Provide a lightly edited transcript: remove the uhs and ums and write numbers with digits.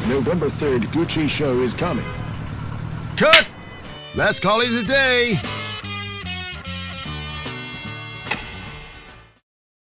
November 3rd Gucci show is coming. Cut! Let's call it a day.